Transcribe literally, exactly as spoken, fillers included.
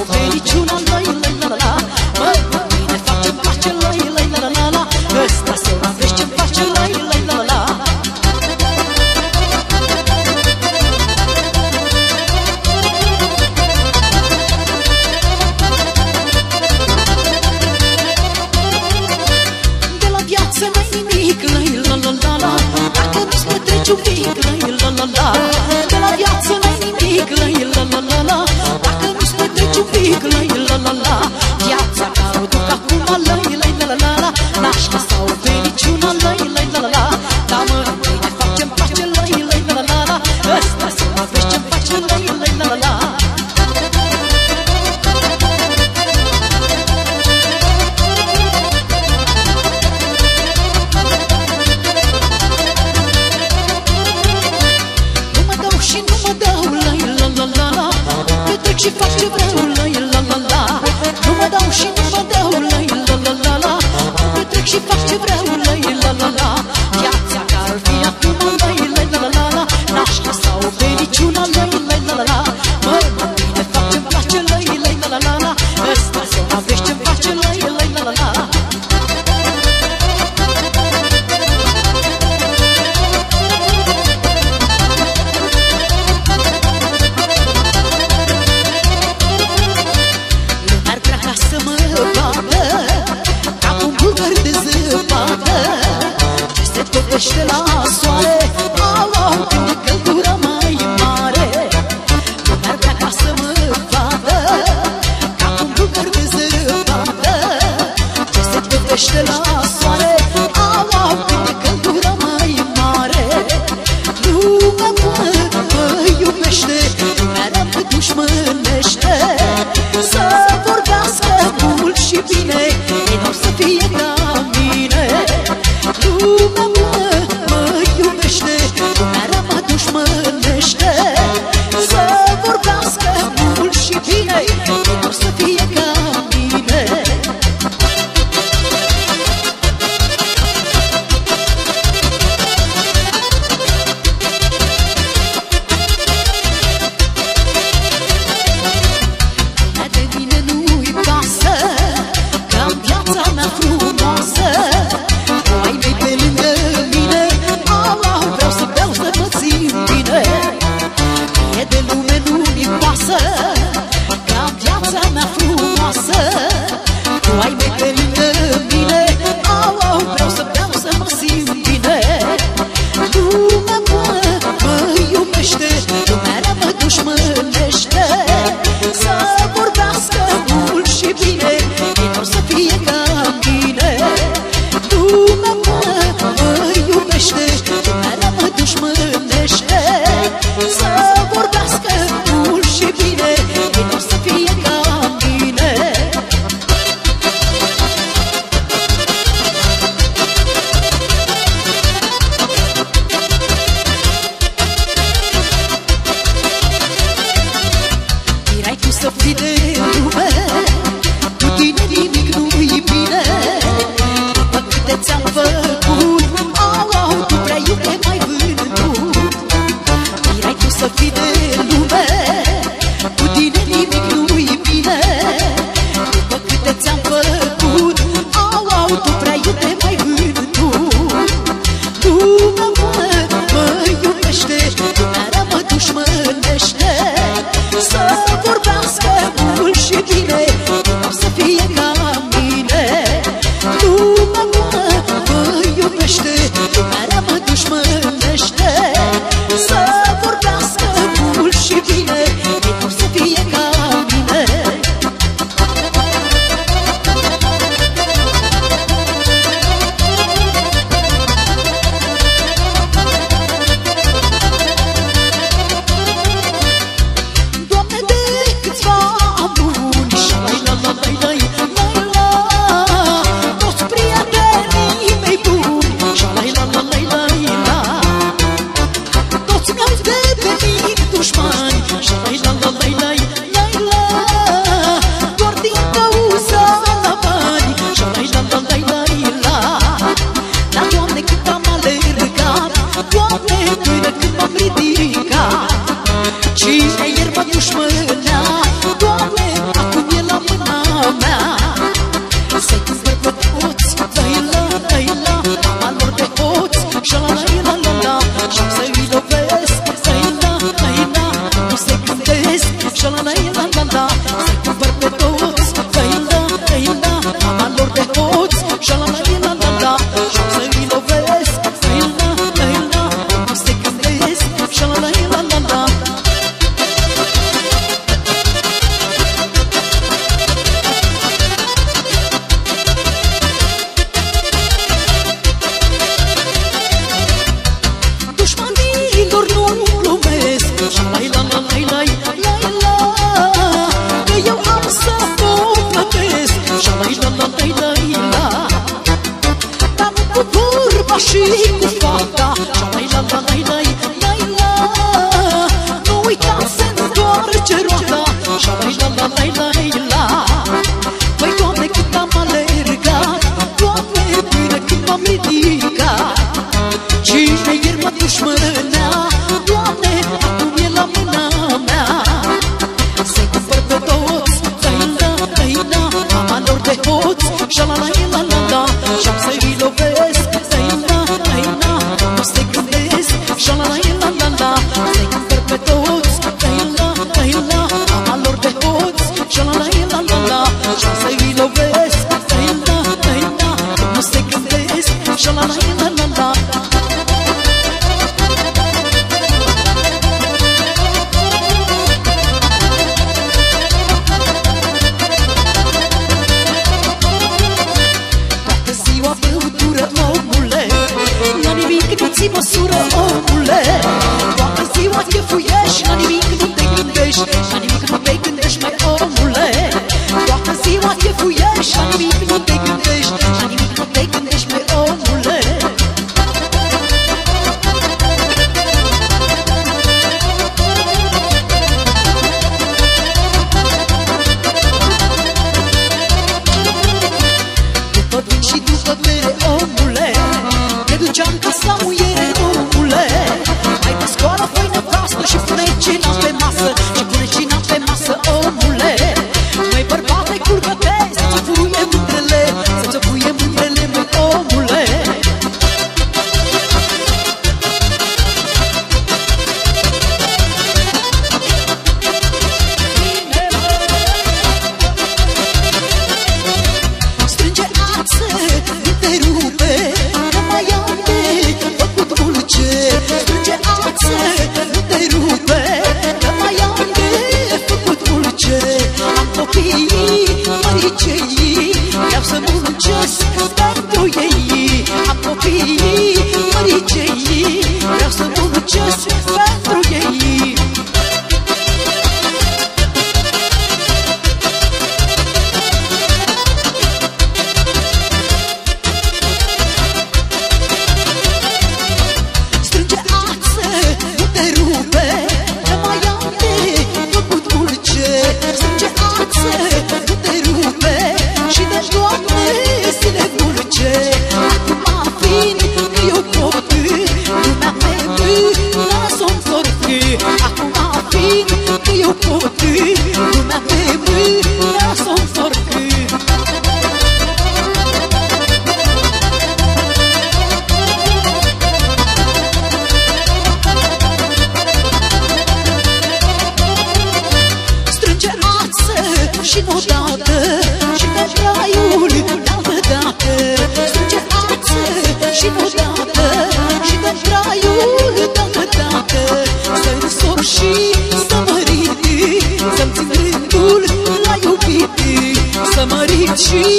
pe niciuna, la la la la la. Mă, mine face-mi place, la la la la la. Ăsta se va vezi ce-mi face, la la la la. De la viață n-ai nimic, la la la la la. Dacă nu-ți petreci un pic, la la la la. De la viață n-ai nimic, la la la la la. Dacă nu-ți petreci un pic, la la la la. Viața care o duc acum, la la la la la. N-aș lăsa-o pe niciuna, la la la la la. Da, mă, mâine face-mi place, la la la la la. Ăsta se va vezi ce-mi face, la la la la la. Și fac ce vreau, la la la la. Nu mă dau și nu mă dau, la la la la la. Petrec și fac ce vreau, la la la la. Viața care-o fi acum, la la la la la. N-aș lăsa-o pe niciuna, la la la la la. Mă, mă, bine fac ce-mi place, la la la la la. Ăsta se va vezi ce-mi face, la la la la la. Să mă bată ca un bulgăr de zăpadă. șa-la-la-la-la-la. Și-am să-i lovesc, dăi-na, dăi-na, nu se gândesc, șa-la-la-la-la-la. Se cântăr pe toți, dăi-na, dăi-na, ama lor de hoți, șa-la-la-la-la-la. Și-am să-i lovesc, dăi-na, dăi-na, nu se gândesc, șa-la-la-la-la-la. Nu-ți măsură, omule, toată ziua chefuiești, la nimic nu te gândești, la nimic nu te gândești, mai omule. Toată ziua chefuiești, la nimic nu te gândești, la nimic nu te gândești, mai omule. După vin și după bere, omule, te duceam ca la muiere, omule. Hai de scoală făină proastă și pune cina pe masă, și pune cina pe masă, omule. Măi bărbate, curgă-te, să-ți fuie mândrele, să-ți fuie mândrele, măi omule. Strânge ață, nu te rupe, nu mai am de făcut dulce. Strânge ață, nu te rupe, nu mai am de făcut dulce. Am copiii, măricei, vreau să muncesc pentru ei. Am copiii, măricei, vreau să muncesc pentru ei. Strânge ață, nu te rupe, nu mai am de făcut dulce. Strânge ață, nu te rupe, și de Doamne zile dulce. Acum vin că eu copii, lumea pe mâna s-o-mi sorfi. Acum vin că eu copii, lumea pe mâna s-o-mi sorfi. Strânge ață și nu dată, și pe braiul n-altă dată. Strânge ață și nu dată, și pe braiul n-altă dată. Să-i însor și să mă ridic, să-mi țin rândul la iubit. Să mă ridic și